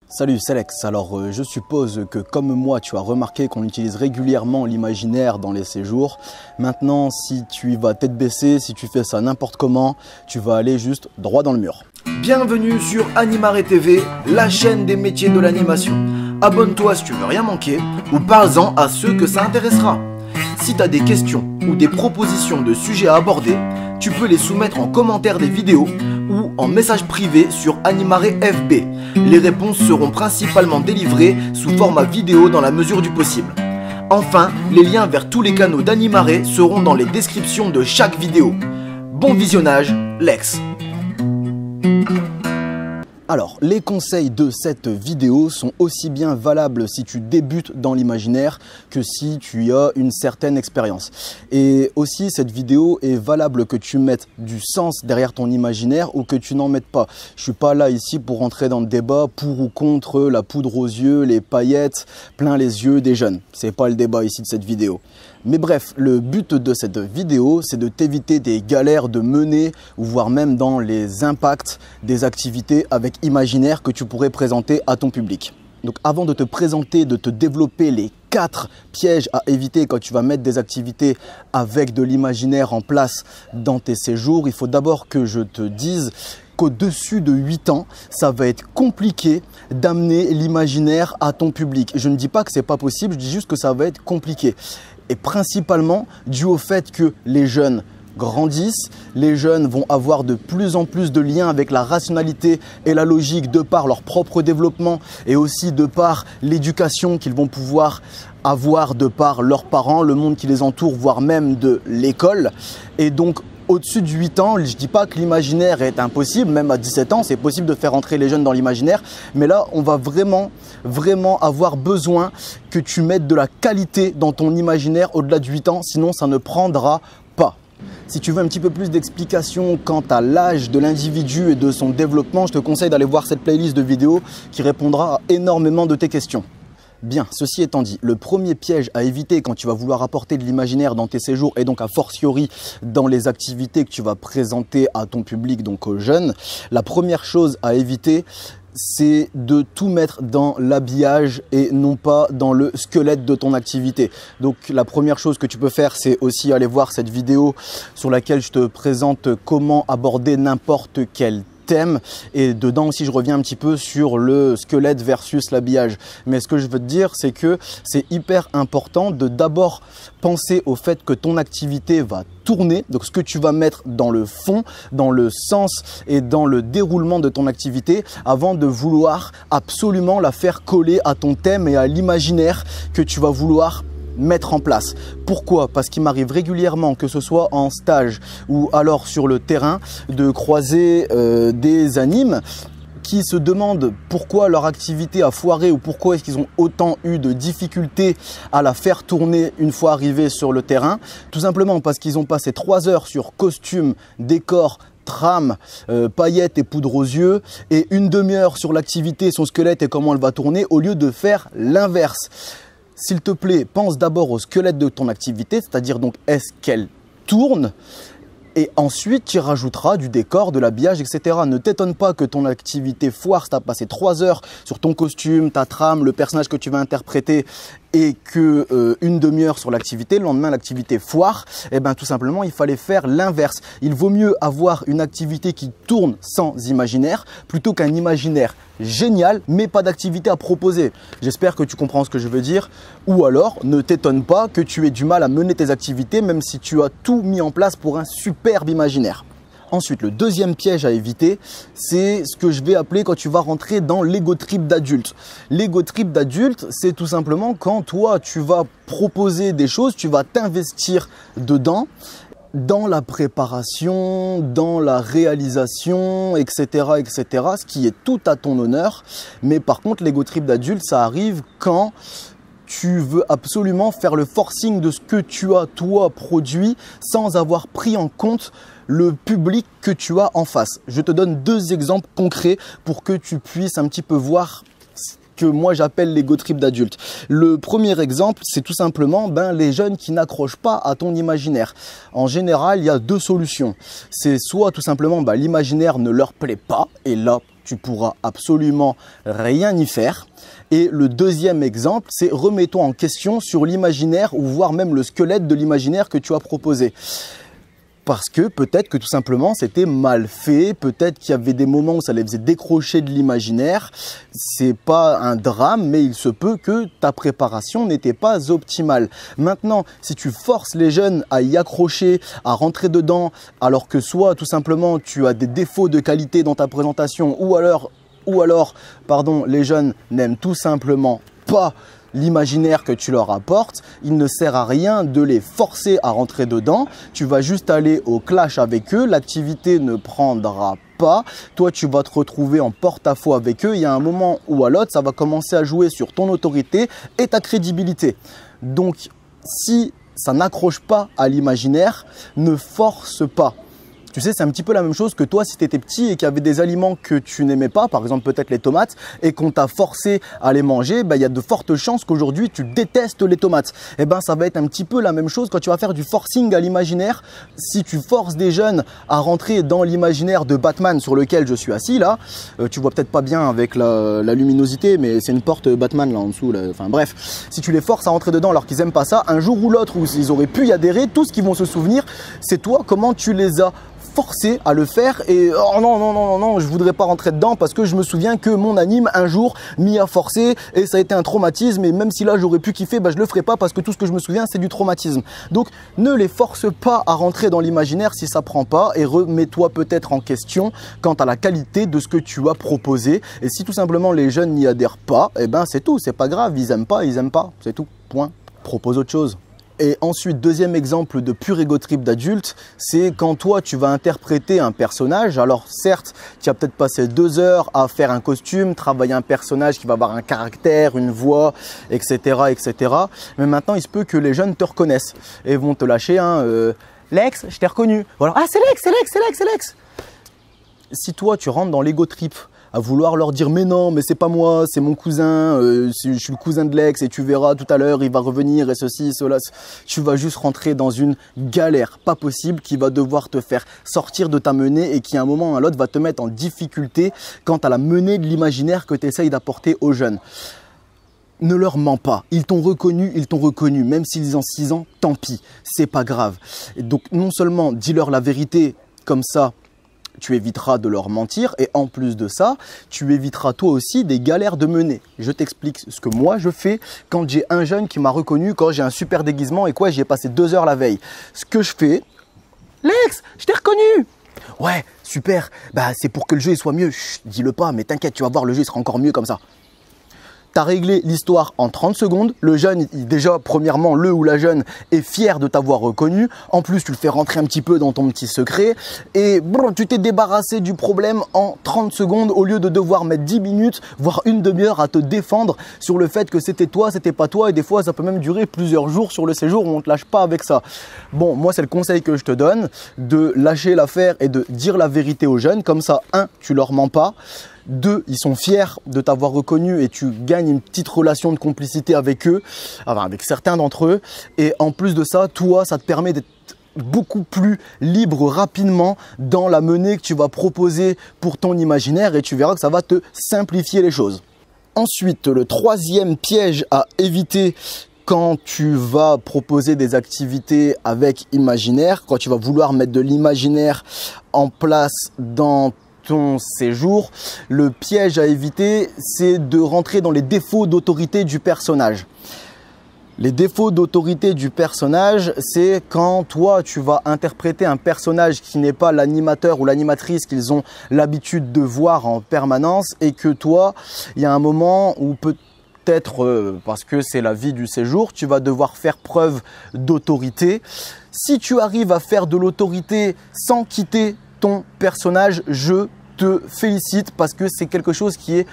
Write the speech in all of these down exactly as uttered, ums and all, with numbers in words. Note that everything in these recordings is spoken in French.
Salut, c'est Lex. Alors euh, je suppose que comme moi tu as remarqué qu'on utilise régulièrement l'imaginaire dans les séjours. Maintenant si tu y vas tête baissée, si tu fais ça n'importe comment, tu vas aller juste droit dans le mur. Bienvenue sur Animare T V, la chaîne des métiers de l'animation. Abonne-toi si tu veux rien manquer ou parle-en à ceux que ça intéressera. Si tu as des questions ou des propositions de sujets à aborder, tu peux les soumettre en commentaire des vidéos ou en message privé sur Animare F B. Les réponses seront principalement délivrées sous format vidéo dans la mesure du possible. Enfin, les liens vers tous les canaux d'Animare seront dans les descriptions de chaque vidéo. Bon visionnage, Lex. Alors, les conseils de cette vidéo sont aussi bien valables si tu débutes dans l'imaginaire que si tu as une certaine expérience. Et aussi, cette vidéo est valable que tu mettes du sens derrière ton imaginaire ou que tu n'en mettes pas. Je suis pas là ici pour rentrer dans le débat pour ou contre la poudre aux yeux, les paillettes, plein les yeux des jeunes. C'est pas le débat ici de cette vidéo. Mais bref, le but de cette vidéo, c'est de t'éviter des galères de mener ou voire même dans les impacts des activités avec imaginaire que tu pourrais présenter à ton public. Donc avant de te présenter, de te développer les quatre pièges à éviter quand tu vas mettre des activités avec de l'imaginaire en place dans tes séjours, il faut d'abord que je te dise qu'au-dessus de huit ans, ça va être compliqué d'amener l'imaginaire à ton public. Je ne dis pas que c'est pas possible, je dis juste que ça va être compliqué. Et principalement dû au fait que les jeunes grandissent, les jeunes vont avoir de plus en plus de liens avec la rationalité et la logique de par leur propre développement et aussi de par l'éducation qu'ils vont pouvoir avoir de par leurs parents, le monde qui les entoure, voire même de l'école. Et donc au-dessus de huit ans, je ne dis pas que l'imaginaire est impossible, même à dix-sept ans, c'est possible de faire entrer les jeunes dans l'imaginaire. Mais là, on va vraiment, vraiment avoir besoin que tu mettes de la qualité dans ton imaginaire au-delà de huit ans, sinon ça ne prendra pas. Si tu veux un petit peu plus d'explications quant à l'âge de l'individu et de son développement, je te conseille d'aller voir cette playlist de vidéos qui répondra à énormément de tes questions. Bien, ceci étant dit, le premier piège à éviter quand tu vas vouloir apporter de l'imaginaire dans tes séjours et donc a fortiori dans les activités que tu vas présenter à ton public, donc aux jeunes, la première chose à éviter, c'est de tout mettre dans l'habillage et non pas dans le squelette de ton activité. Donc la première chose que tu peux faire, c'est aussi aller voir cette vidéo sur laquelle je te présente comment aborder n'importe quel thème, et dedans aussi je reviens un petit peu sur le squelette versus l'habillage. Mais ce que je veux te dire, c'est que c'est hyper important de d'abord penser au fait que ton activité va tourner, donc ce que tu vas mettre dans le fond, dans le sens et dans le déroulement de ton activité avant de vouloir absolument la faire coller à ton thème et à l'imaginaire que tu vas vouloir mettre en place. Pourquoi? Parce qu'il m'arrive régulièrement, que ce soit en stage ou alors sur le terrain, de croiser euh, des animes qui se demandent pourquoi leur activité a foiré ou pourquoi est-ce qu'ils ont autant eu de difficultés à la faire tourner une fois arrivés sur le terrain. Tout simplement parce qu'ils ont passé trois heures sur costume, décor, trame, euh, paillettes et poudre aux yeux et une demi-heure sur l'activité, son squelette et comment elle va tourner au lieu de faire l'inverse. S'il te plaît, pense d'abord au squelette de ton activité, c'est-à-dire donc est-ce qu'elle tourne? Et ensuite, tu rajouteras du décor, de l'habillage, et cetera. Ne t'étonne pas que ton activité foire si tu as passé trois heures sur ton costume, ta trame, le personnage que tu vas interpréter et que euh, une demi-heure sur l'activité, le lendemain l'activité foire. Eh bien tout simplement, il fallait faire l'inverse. Il vaut mieux avoir une activité qui tourne sans imaginaire plutôt qu'un imaginaire génial mais pas d'activité à proposer. J'espère que tu comprends ce que je veux dire. Ou alors, ne t'étonne pas que tu aies du mal à mener tes activités même si tu as tout mis en place pour un superbe imaginaire. Ensuite, le deuxième piège à éviter, c'est ce que je vais appeler quand tu vas rentrer dans l'ego trip d'adulte. L'ego trip d'adulte, c'est tout simplement quand toi, tu vas proposer des choses, tu vas t'investir dedans, dans la préparation, dans la réalisation, et cetera, et cetera, ce qui est tout à ton honneur. Mais par contre, l'ego trip d'adulte, ça arrive quand tu veux absolument faire le forcing de ce que tu as toi produit sans avoir pris en compte le public que tu as en face. Je te donne deux exemples concrets pour que tu puisses un petit peu voir que moi j'appelle l'ego trip d'adulte. Le premier exemple, c'est tout simplement ben, les jeunes qui n'accrochent pas à ton imaginaire. En général, il y a deux solutions. C'est soit tout simplement ben, l'imaginaire ne leur plaît pas et là, tu pourras absolument rien y faire. Et le deuxième exemple, c'est remets-toi en question sur l'imaginaire ou voire même le squelette de l'imaginaire que tu as proposé. Parce que peut-être que tout simplement c'était mal fait, peut-être qu'il y avait des moments où ça les faisait décrocher de l'imaginaire. C'est pas un drame, mais il se peut que ta préparation n'était pas optimale. Maintenant, si tu forces les jeunes à y accrocher, à rentrer dedans, alors que soit tout simplement tu as des défauts de qualité dans ta présentation, ou alors, ou alors, pardon, les jeunes n'aiment tout simplement pas l'imaginaire que tu leur apportes, il ne sert à rien de les forcer à rentrer dedans. Tu vas juste aller au clash avec eux, l'activité ne prendra pas. Toi, tu vas te retrouver en porte-à-faux avec eux. Il y a un moment ou à l'autre, ça va commencer à jouer sur ton autorité et ta crédibilité. Donc, si ça n'accroche pas à l'imaginaire, ne force pas. Tu sais, c'est un petit peu la même chose que toi si tu étais petit et qu'il y avait des aliments que tu n'aimais pas, par exemple peut-être les tomates, et qu'on t'a forcé à les manger, ben, il y a de fortes chances qu'aujourd'hui tu détestes les tomates. Et ben ça va être un petit peu la même chose quand tu vas faire du forcing à l'imaginaire. Si tu forces des jeunes à rentrer dans l'imaginaire de Batman sur lequel je suis assis là, euh, tu vois peut-être pas bien avec la, la luminosité, mais c'est une porte Batman là en dessous. Là. Enfin bref, si tu les forces à rentrer dedans alors qu'ils aiment pas ça, un jour ou l'autre où ils auraient pu y adhérer, tout ce qu'ils vont se souvenir, c'est toi comment tu les as forcé à le faire et oh non non non non non je voudrais pas rentrer dedans parce que je me souviens que mon anime un jour m'y a forcé et ça a été un traumatisme et même si là j'aurais pu kiffer, bah je le ferai pas parce que tout ce que je me souviens c'est du traumatisme. Donc ne les force pas à rentrer dans l'imaginaire si ça prend pas et remets-toi peut-être en question quant à la qualité de ce que tu as proposé. Et si tout simplement les jeunes n'y adhèrent pas, et eh ben c'est tout, c'est pas grave, ils aiment pas, ils aiment pas, c'est tout, point. Propose autre chose. Et ensuite, deuxième exemple de pur ego trip d'adulte, c'est quand toi tu vas interpréter un personnage. Alors certes, tu as peut-être passé deux heures à faire un costume, travailler un personnage qui va avoir un caractère, une voix, et cetera, et cetera. Mais maintenant, il se peut que les jeunes te reconnaissent et vont te lâcher un euh, Lex, je t'ai reconnu. Voilà, ah c'est Lex, c'est Lex, c'est Lex, c'est Lex. Si toi tu rentres dans l'ego trip à vouloir leur dire mais non, mais c'est pas moi, c'est mon cousin, euh, je suis le cousin de Lex et tu verras tout à l'heure, il va revenir et ceci, cela. Tu vas juste rentrer dans une galère pas possible qui va devoir te faire sortir de ta menée et qui à un moment ou à l'autre va te mettre en difficulté quant à la menée de l'imaginaire que tu essayes d'apporter aux jeunes. Ne leur mens pas, ils t'ont reconnu, ils t'ont reconnu, même s'ils ont six ans, tant pis, c'est pas grave. Et donc non seulement dis-leur la vérité comme ça, tu éviteras de leur mentir et en plus de ça, tu éviteras toi aussi des galères de menée. Je t'explique ce que moi je fais quand j'ai un jeune qui m'a reconnu, quand j'ai un super déguisement et quoi, j'y ai passé deux heures la veille. Ce que je fais, Lex, je t'ai reconnu. Ouais, super, bah c'est pour que le jeu il soit mieux. Chut, dis-le pas, mais t'inquiète, tu vas voir, le jeu il sera encore mieux comme ça. Tu as réglé l'histoire en trente secondes. Le jeune, il, déjà, premièrement, le ou la jeune est fier de t'avoir reconnu. En plus, tu le fais rentrer un petit peu dans ton petit secret. Et bon, tu t'es débarrassé du problème en trente secondes au lieu de devoir mettre dix minutes, voire une demi-heure à te défendre sur le fait que c'était toi, c'était pas toi. Et des fois, ça peut même durer plusieurs jours sur le séjour où on ne te lâche pas avec ça. Bon, moi, c'est le conseil que je te donne, de lâcher l'affaire et de dire la vérité aux jeunes. Comme ça, un, tu leur mens pas. Deux, ils sont fiers de t'avoir reconnu et tu gagnes une petite relation de complicité avec eux, enfin avec certains d'entre eux. Et en plus de ça, toi, ça te permet d'être beaucoup plus libre rapidement dans la menée que tu vas proposer pour ton imaginaire et tu verras que ça va te simplifier les choses. Ensuite, le troisième piège à éviter quand tu vas proposer des activités avec imaginaire, quand tu vas vouloir mettre de l'imaginaire en place dans ton séjour, le piège à éviter, c'est de rentrer dans les défauts d'autorité du personnage. Les défauts d'autorité du personnage, c'est quand toi, tu vas interpréter un personnage qui n'est pas l'animateur ou l'animatrice qu'ils ont l'habitude de voir en permanence et que toi, il y a un moment où peut-être, euh, parce que c'est la vie du séjour, tu vas devoir faire preuve d'autorité. Si tu arrives à faire de l'autorité sans quitter ton personnage, je te félicite parce que c'est quelque chose qui est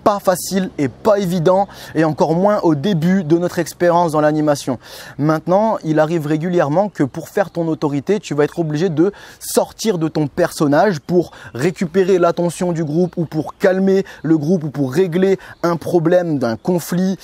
pas facile et pas évident, et encore moins au début de notre expérience dans l'animation. Maintenant, il arrive régulièrement que pour faire ton autorité, tu vas être obligé de sortir de ton personnage pour récupérer l'attention du groupe ou pour calmer le groupe ou pour régler un problème d'un conflit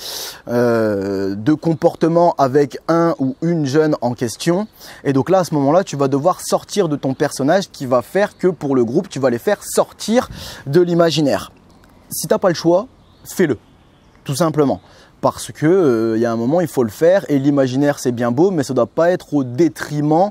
euh, de comportement avec un ou une jeune en question. Et donc là, à ce moment-là, tu vas devoir sortir de ton personnage qui va faire que pour le groupe, tu vas les faire sortir de l'imaginaire. Si tu n'as pas le choix, fais-le, tout simplement. Parce que euh, y a un moment, il faut le faire et l'imaginaire, c'est bien beau, mais ça ne doit pas être au détriment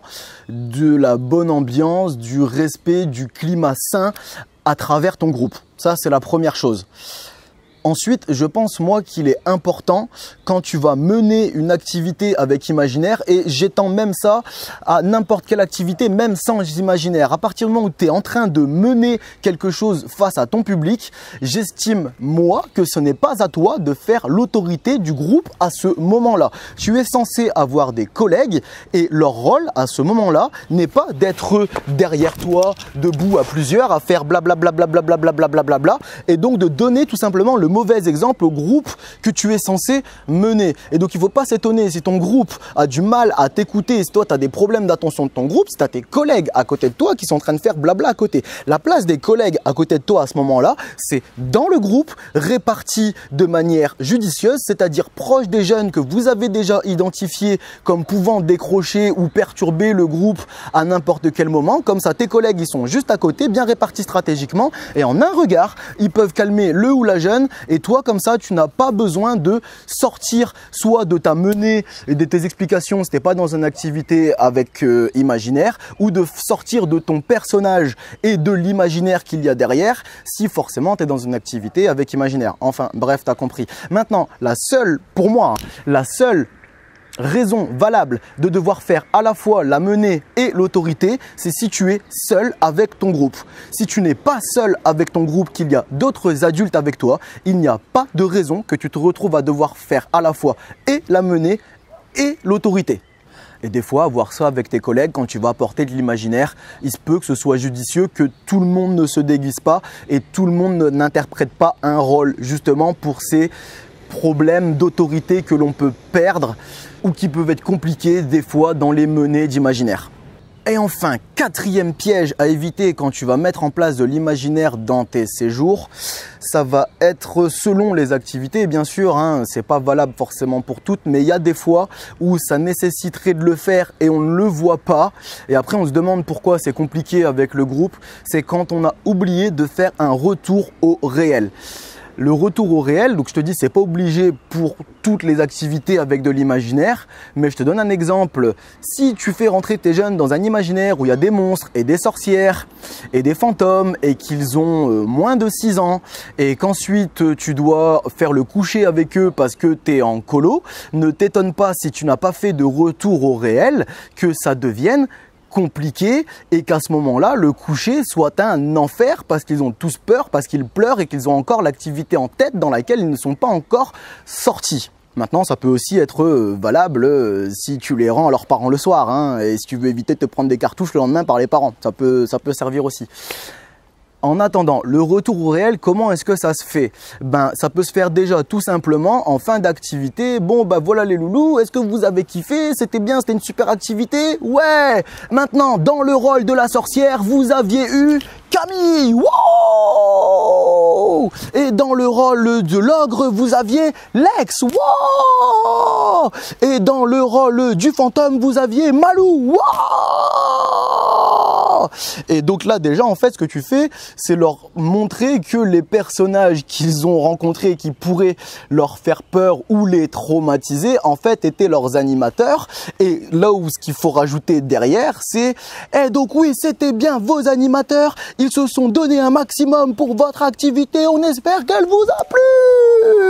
de la bonne ambiance, du respect, du climat sain à travers ton groupe. Ça, c'est la première chose. Ensuite, je pense moi qu'il est important quand tu vas mener une activité avec imaginaire, et j'étends même ça à n'importe quelle activité, même sans imaginaire. À partir du moment où tu es en train de mener quelque chose face à ton public, j'estime moi que ce n'est pas à toi de faire l'autorité du groupe à ce moment-là. Tu es censé avoir des collègues et leur rôle à ce moment-là n'est pas d'être derrière toi, debout à plusieurs, à faire blablabla, blablabla, blablabla, blablabla, et donc de donner tout simplement le mauvais exemple au groupe que tu es censé mener. Et donc il ne faut pas s'étonner si ton groupe a du mal à t'écouter, si toi tu as des problèmes d'attention de ton groupe, si tu as tes collègues à côté de toi qui sont en train de faire blabla à côté. La place des collègues à côté de toi à ce moment-là, c'est dans le groupe, réparti de manière judicieuse, c'est-à-dire proche des jeunes que vous avez déjà identifiés comme pouvant décrocher ou perturber le groupe à n'importe quel moment. Comme ça, tes collègues, ils sont juste à côté, bien répartis stratégiquement, et en un regard, ils peuvent calmer le ou la jeune. Et toi, comme ça, tu n'as pas besoin de sortir soit de ta menée et de tes explications si tu n'es pas dans une activité avec euh, imaginaire, ou de sortir de ton personnage et de l'imaginaire qu'il y a derrière si forcément tu es dans une activité avec imaginaire. Enfin, bref, tu as compris. Maintenant, la seule, pour moi, la seule raison valable de devoir faire à la fois la menée et l'autorité, c'est si tu es seul avec ton groupe. Si tu n'es pas seul avec ton groupe, qu'il y a d'autres adultes avec toi, il n'y a pas de raison que tu te retrouves à devoir faire à la fois et la menée et l'autorité. Et des fois, avoir ça avec tes collègues, quand tu vas apporter de l'imaginaire, il se peut que ce soit judicieux, que tout le monde ne se déguise pas et tout le monde n'interprète pas un rôle, justement pour ces problèmes d'autorité que l'on peut perdre ou qui peuvent être compliqués des fois dans les menées d'imaginaire. Et enfin, quatrième piège à éviter quand tu vas mettre en place de l'imaginaire dans tes séjours, ça va être selon les activités, bien sûr, hein, c'est pas valable forcément pour toutes, mais il y a des fois où ça nécessiterait de le faire et on ne le voit pas. Et après, on se demande pourquoi c'est compliqué avec le groupe. C'est quand on a oublié de faire un retour au réel. Le retour au réel, donc je te dis, c'est pas obligé pour toutes les activités avec de l'imaginaire, mais je te donne un exemple. Si tu fais rentrer tes jeunes dans un imaginaire où il y a des monstres et des sorcières et des fantômes et qu'ils ont euh, moins de six ans et qu'ensuite tu dois faire le coucher avec eux parce que tu es en colo, ne t'étonne pas si tu n'as pas fait de retour au réel que ça devienne compliqué et qu'à ce moment-là, le coucher soit un enfer parce qu'ils ont tous peur, parce qu'ils pleurent et qu'ils ont encore l'activité en tête dans laquelle ils ne sont pas encore sortis. Maintenant, ça peut aussi être valable si tu les rends à leurs parents le soir, hein, et si tu veux éviter de te prendre des cartouches le lendemain par les parents. Ça peut, ça peut servir aussi. En attendant, le retour au réel, comment est-ce que ça se fait? Ben, ça peut se faire déjà tout simplement en fin d'activité. Bon, ben voilà les loulous, est-ce que vous avez kiffé? C'était bien, c'était une super activité? Ouais! Maintenant, dans le rôle de la sorcière, vous aviez eu Camille! Wow! Et dans le rôle de l'ogre, vous aviez Lex! Wow! Et dans le rôle du fantôme, vous aviez Malou! Wow! Et donc là, déjà, en fait, ce que tu fais, c'est leur montrer que les personnages qu'ils ont rencontrés, qui pourraient leur faire peur ou les traumatiser, en fait, étaient leurs animateurs. Et là où ce qu'il faut rajouter derrière, c'est « Eh donc oui, c'était bien vos animateurs, ils se sont donné un maximum pour votre activité, on espère qu'elle vous a plu !»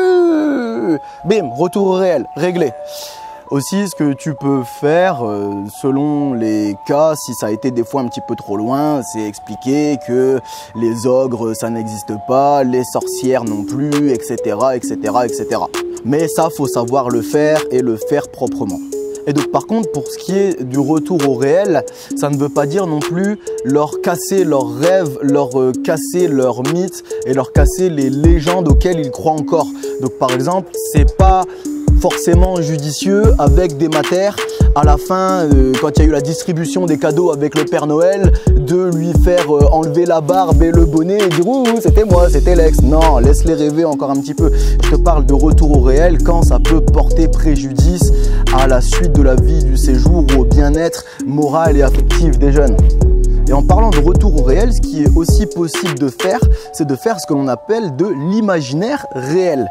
Bim, retour au réel, réglé. Aussi, ce que tu peux faire, euh, selon les cas, si ça a été des fois un petit peu trop loin, c'est expliquer que les ogres, ça n'existe pas, les sorcières non plus, et cetera, et cetera, et cetera. Mais ça, faut savoir le faire et le faire proprement. Et donc par contre, pour ce qui est du retour au réel, ça ne veut pas dire non plus leur casser leurs rêves, leur euh, casser leurs mythes et leur casser les légendes auxquelles ils croient encore. Donc par exemple, c'est pas forcément judicieux avec des matères à la fin, euh, quand il y a eu la distribution des cadeaux avec le Père Noël, de lui faire euh, enlever la barbe et le bonnet et dire ouh c'était moi, c'était l'ex. Non, laisse-les rêver encore un petit peu. Je te parle de retour au réel quand ça peut porter préjudice à la suite de la vie du séjour ou au bien-être moral et affectif des jeunes. Et en parlant de retour au réel, ce qui est aussi possible de faire, c'est de faire ce que l'on appelle de l'imaginaire réel.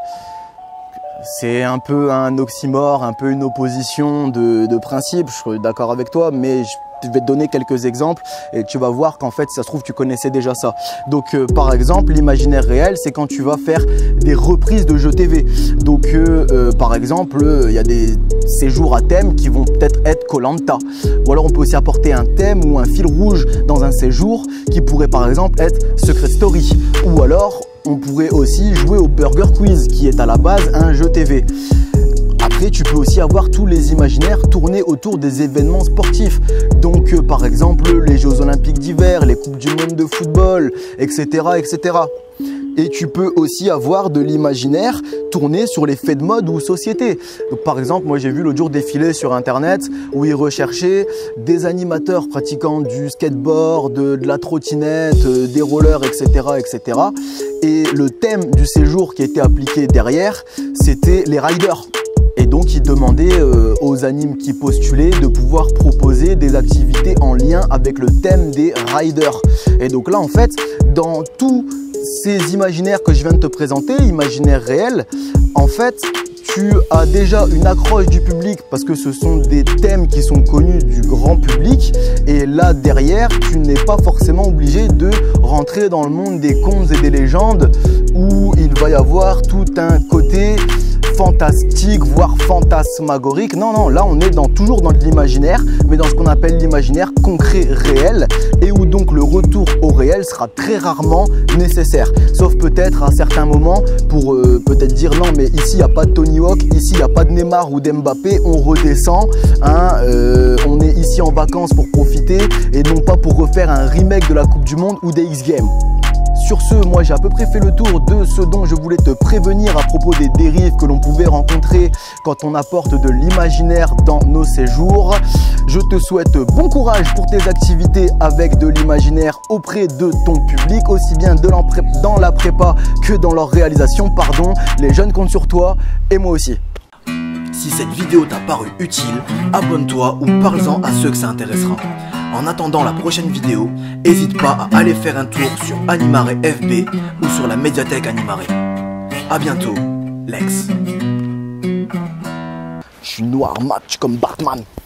C'est un peu un oxymore, un peu une opposition de, de principe, je suis d'accord avec toi, mais je vais te donner quelques exemples et tu vas voir qu'en fait, si ça se trouve, tu connaissais déjà ça. Donc, euh, par exemple, l'imaginaire réel, c'est quand tu vas faire des reprises de jeux T V. Donc, euh, euh, par exemple, il euh, y a des séjours à thème qui vont peut-être être Koh Lanta. Ou alors, on peut aussi apporter un thème ou un fil rouge dans un séjour qui pourrait, par exemple, être Secret Story. Ou alors, on pourrait aussi jouer au Burger Quiz, qui est à la base un jeu T V. Après, tu peux aussi avoir tous les imaginaires tournés autour des événements sportifs. Donc, euh, par exemple, les Jeux Olympiques d'hiver, les Coupes du Monde de football, et cetera, et cetera. Et tu peux aussi avoir de l'imaginaire tourné sur les faits de mode ou société. Donc, par exemple, moi j'ai vu l'autre jour défiler sur internet où ils recherchaient des animateurs pratiquant du skateboard, de, de la trottinette, euh, des rollers, et cetera, et cetera. Et le thème du séjour qui était appliqué derrière, c'était les riders. Et donc, ils demandaient euh, aux animes qui postulaient de pouvoir proposer des activités en lien avec le thème des riders. Et donc là, en fait, dans tous ces imaginaires que je viens de te présenter, imaginaires réels, en fait, tu as déjà une accroche du public parce que ce sont des thèmes qui sont connus du grand public. Et là, derrière, tu n'es pas forcément obligé de rentrer dans le monde des contes et des légendes où il va y avoir tout un côté fantastique, voire fantasmagorique. Non, non, là on est dans, toujours dans de l'imaginaire, mais dans ce qu'on appelle l'imaginaire concret réel, et où donc le retour au réel sera très rarement nécessaire. Sauf peut-être à certains moments pour euh, peut-être dire non, mais ici il n'y a pas de Tony Hawk, ici il n'y a pas de Neymar ou d'Mbappé, on redescend, hein, euh, on est ici en vacances pour profiter et non pas pour refaire un remake de la Coupe du Monde ou des X-Games. Sur ce, moi j'ai à peu près fait le tour de ce dont je voulais te prévenir à propos des dérives que l'on pouvait rencontrer quand on apporte de l'imaginaire dans nos séjours. Je te souhaite bon courage pour tes activités avec de l'imaginaire auprès de ton public, aussi bien de dans la prépa que dans leur réalisation. Pardon, les jeunes comptent sur toi et moi aussi. Si cette vidéo t'a paru utile, abonne-toi ou parle-en à ceux que ça intéressera. En attendant la prochaine vidéo, n'hésite pas à aller faire un tour sur Animare F B ou sur la médiathèque Animare. A bientôt, Lex. Je suis noir match comme Batman.